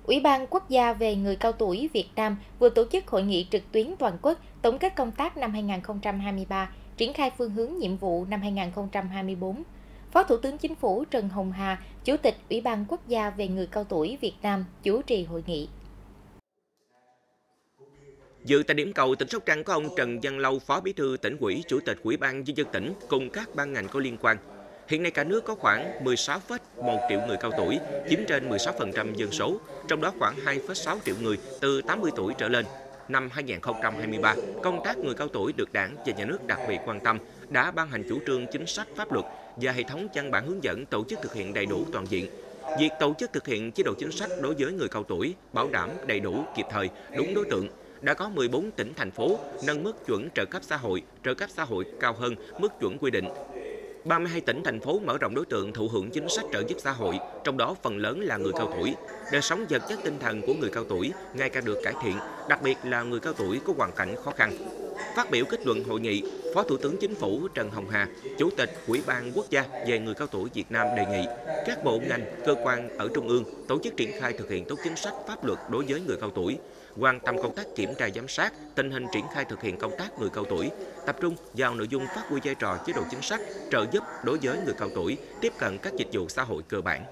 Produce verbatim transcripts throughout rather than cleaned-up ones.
Ủy ban Quốc gia về người cao tuổi Việt Nam vừa tổ chức hội nghị trực tuyến toàn quốc tổng kết công tác năm hai nghìn không trăm hai mươi ba, triển khai phương hướng nhiệm vụ năm hai nghìn không trăm hai mươi tư. Phó Thủ tướng Chính phủ Trần Hồng Hà, Chủ tịch Ủy ban Quốc gia về người cao tuổi Việt Nam chủ trì hội nghị. Dự tại điểm cầu tỉnh Sóc Trăng có ông Trần Văn Lâu, Phó Bí thư Tỉnh ủy, Chủ tịch Ủy ban Nhân dân tỉnh cùng các ban ngành có liên quan. Hiện nay cả nước có khoảng mười sáu phẩy một triệu người cao tuổi, chiếm trên mười sáu phần trăm dân số, trong đó khoảng hai phẩy sáu triệu người từ tám mươi tuổi trở lên. Năm hai nghìn không trăm hai mươi ba, công tác người cao tuổi được Đảng và Nhà nước đặc biệt quan tâm, đã ban hành chủ trương chính sách pháp luật và hệ thống văn bản hướng dẫn tổ chức thực hiện đầy đủ toàn diện. Việc tổ chức thực hiện chế độ chính sách đối với người cao tuổi bảo đảm đầy đủ, kịp thời, đúng đối tượng. Đã có mười bốn tỉnh, thành phố nâng mức chuẩn trợ cấp xã hội, trợ cấp xã hội cao hơn mức chuẩn quy định. ba mươi hai tỉnh, thành phố mở rộng đối tượng thụ hưởng chính sách trợ giúp xã hội, trong đó phần lớn là người cao tuổi. Đời sống vật chất tinh thần của người cao tuổi ngày càng được cải thiện, đặc biệt là người cao tuổi có hoàn cảnh khó khăn. Phát biểu kết luận hội nghị, Phó Thủ tướng Chính phủ Trần Hồng Hà, Chủ tịch Ủy ban Quốc gia về người cao tuổi Việt Nam đề nghị các bộ ngành, cơ quan ở Trung ương tổ chức triển khai thực hiện tốt chính sách pháp luật đối với người cao tuổi, quan tâm công tác kiểm tra giám sát, tình hình triển khai thực hiện công tác người cao tuổi, tập trung vào nội dung phát huy vai trò chế độ chính sách, trợ giúp đối với người cao tuổi, tiếp cận các dịch vụ xã hội cơ bản.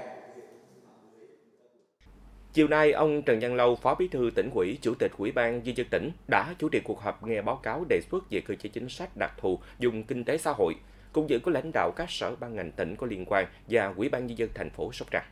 Chiều nay, ông Trần Văn Lâu, Phó Bí thư Tỉnh ủy, Chủ tịch Ủy ban Nhân dân tỉnh đã chủ trì cuộc họp nghe báo cáo đề xuất về cơ chế chính sách đặc thù dùng kinh tế xã hội, cùng dự có lãnh đạo các sở ban ngành tỉnh có liên quan và Ủy ban Nhân dân thành phố Sóc Trăng.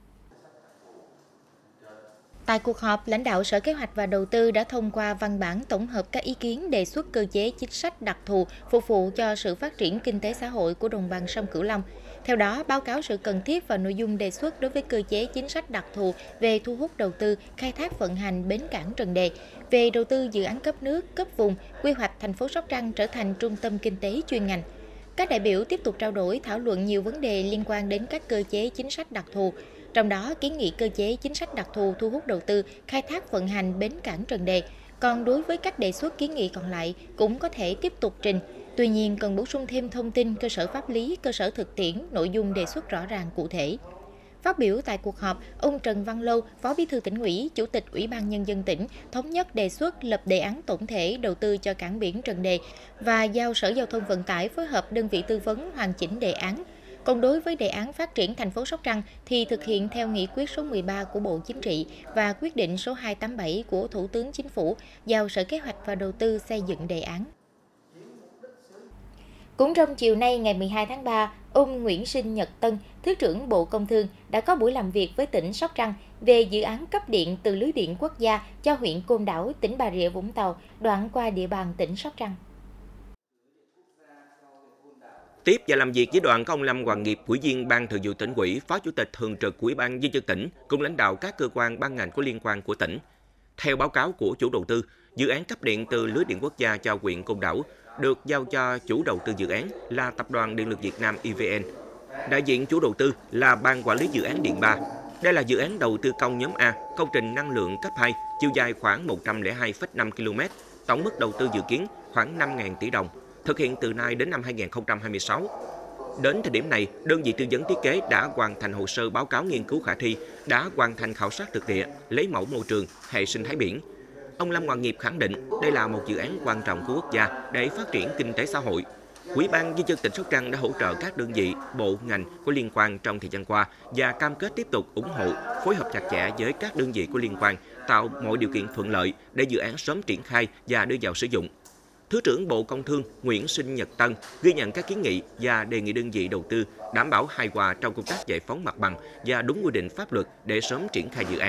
Tại cuộc họp, lãnh đạo Sở Kế hoạch và Đầu tư đã thông qua văn bản tổng hợp các ý kiến đề xuất cơ chế chính sách đặc thù phục vụ cho sự phát triển kinh tế xã hội của đồng bằng sông Cửu Long. Theo đó, báo cáo sự cần thiết và nội dung đề xuất đối với cơ chế chính sách đặc thù về thu hút đầu tư, khai thác vận hành bến cảng Trần Đề, về đầu tư dự án cấp nước, cấp vùng, quy hoạch thành phố Sóc Trăng trở thành trung tâm kinh tế chuyên ngành. Các đại biểu tiếp tục trao đổi thảo luận nhiều vấn đề liên quan đến các cơ chế chính sách đặc thù. Trong đó, kiến nghị cơ chế chính sách đặc thù thu hút đầu tư, khai thác vận hành bến cảng Trần Đề. Còn đối với các đề xuất kiến nghị còn lại cũng có thể tiếp tục trình. Tuy nhiên, cần bổ sung thêm thông tin, cơ sở pháp lý, cơ sở thực tiễn, nội dung đề xuất rõ ràng cụ thể. Phát biểu tại cuộc họp, ông Trần Văn Lâu, Phó Bí thư Tỉnh ủy, Chủ tịch Ủy ban Nhân dân tỉnh thống nhất đề xuất lập đề án tổng thể đầu tư cho cảng biển Trần Đề và giao Sở Giao thông Vận tải phối hợp đơn vị tư vấn hoàn chỉnh đề án. Còn đối với đề án phát triển thành phố Sóc Trăng thì thực hiện theo nghị quyết số mười ba của Bộ Chính trị và quyết định số hai trăm tám mươi bảy của Thủ tướng Chính phủ giao Sở Kế hoạch và Đầu tư xây dựng đề án. Cũng trong chiều nay ngày mười hai tháng ba, ông Nguyễn Sinh Nhật Tân, Thứ trưởng Bộ Công Thương đã có buổi làm việc với tỉnh Sóc Trăng về dự án cấp điện từ lưới điện quốc gia cho huyện Côn Đảo, tỉnh Bà Rịa Vũng Tàu, đoạn qua địa bàn tỉnh Sóc Trăng. Tiếp và làm việc với đoàn có ông Lâm Hoàng Nghiệp, Ủy viên Ban Thường vụ Tỉnh ủy, Phó Chủ tịch Thường trực Ủy ban Nhân dân tỉnh cùng lãnh đạo các cơ quan ban ngành có liên quan của tỉnh. Theo báo cáo của chủ đầu tư, dự án cấp điện từ lưới điện quốc gia cho huyện Côn Đảo được giao cho chủ đầu tư dự án là Tập đoàn Điện lực Việt Nam E V N. Đại diện chủ đầu tư là Ban Quản lý Dự án Điện ba. Đây là dự án đầu tư công nhóm A, công trình năng lượng cấp hai, chiều dài khoảng một trăm lẻ hai phẩy năm ki lô mét, tổng mức đầu tư dự kiến khoảng năm nghìn tỷ đồng, thực hiện từ nay đến năm hai nghìn không trăm hai mươi sáu. Đến thời điểm này, đơn vị tư vấn thiết kế đã hoàn thành hồ sơ báo cáo nghiên cứu khả thi, đã hoàn thành khảo sát thực địa, lấy mẫu môi trường, hệ sinh thái biển. Ông Lâm Hoàng Nghiệp khẳng định đây là một dự án quan trọng của quốc gia để phát triển kinh tế xã hội. Ủy ban Nhân dân tỉnh Sóc Trăng đã hỗ trợ các đơn vị, bộ, ngành có liên quan trong thời gian qua và cam kết tiếp tục ủng hộ, phối hợp chặt chẽ với các đơn vị có liên quan, tạo mọi điều kiện thuận lợi để dự án sớm triển khai và đưa vào sử dụng. Thứ trưởng Bộ Công Thương Nguyễn Sinh Nhật Tân ghi nhận các kiến nghị và đề nghị đơn vị đầu tư đảm bảo hài hòa trong công tác giải phóng mặt bằng và đúng quy định pháp luật để sớm triển khai dự án.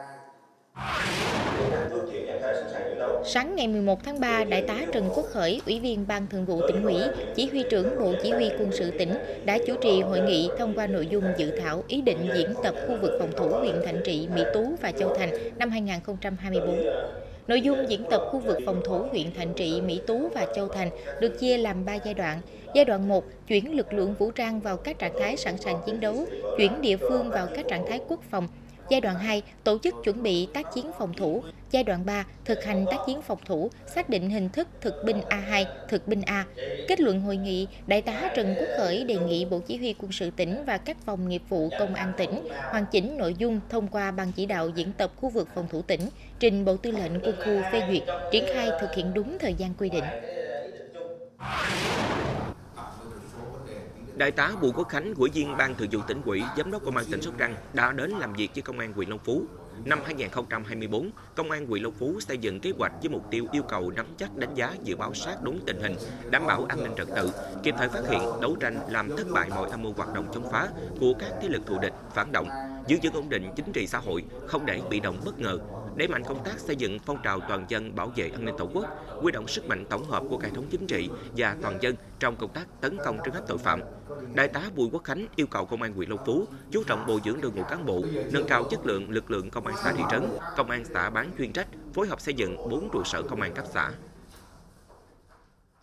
Sáng ngày mười một tháng ba, Đại tá Trần Quốc Khởi, Ủy viên Ban Thường vụ Tỉnh ủy, Chỉ huy trưởng Bộ Chỉ huy Quân sự tỉnh đã chủ trì hội nghị thông qua nội dung dự thảo ý định diễn tập khu vực phòng thủ huyện Thạnh Trị, Mỹ Tú và Châu Thành năm hai nghìn không trăm hai mươi tư. Nội dung diễn tập khu vực phòng thủ huyện Thạnh Trị, Mỹ Tú và Châu Thành được chia làm ba giai đoạn. Giai đoạn một, chuyển lực lượng vũ trang vào các trạng thái sẵn sàng chiến đấu, chuyển địa phương vào các trạng thái quốc phòng. Giai đoạn hai, tổ chức chuẩn bị tác chiến phòng thủ. Giai đoạn ba, thực hành tác chiến phòng thủ, xác định hình thức thực binh A hai, thực binh A. Kết luận hội nghị, Đại tá Trần Quốc Khởi đề nghị Bộ Chỉ huy Quân sự tỉnh và các phòng nghiệp vụ Công an tỉnh hoàn chỉnh nội dung thông qua Ban chỉ đạo diễn tập khu vực phòng thủ tỉnh, trình Bộ Tư lệnh Quân khu phê duyệt, triển khai thực hiện đúng thời gian quy định. Đại tá Bùi Quốc Khánh, Ủy viên Ban Thường vụ Tỉnh ủy, Giám đốc Công an tỉnh Sóc Trăng đã đến làm việc với Công an huyện Long Phú. Năm hai nghìn không trăm hai mươi tư, Công an huyện Long Phú xây dựng kế hoạch với mục tiêu yêu cầu nắm chắc, đánh giá, dự báo sát đúng tình hình, đảm bảo an ninh trật tự, kịp thời phát hiện, đấu tranh làm thất bại mọi âm mưu hoạt động chống phá của các thế lực thù địch, phản động, giữ vững ổn định chính trị xã hội, không để bị động bất ngờ, đẩy mạnh công tác xây dựng phong trào toàn dân bảo vệ an ninh Tổ quốc, huy động sức mạnh tổng hợp của hệ thống chính trị và toàn dân trong công tác tấn công trấn áp tội phạm. Đại tá Bùi Quốc Khánh yêu cầu Công an huyện Long Phú chú trọng bồi dưỡng đội ngũ cán bộ, nâng cao chất lượng lực lượng công an xã thị trấn, công an xã bán chuyên trách, phối hợp xây dựng bốn trụ sở công an cấp xã.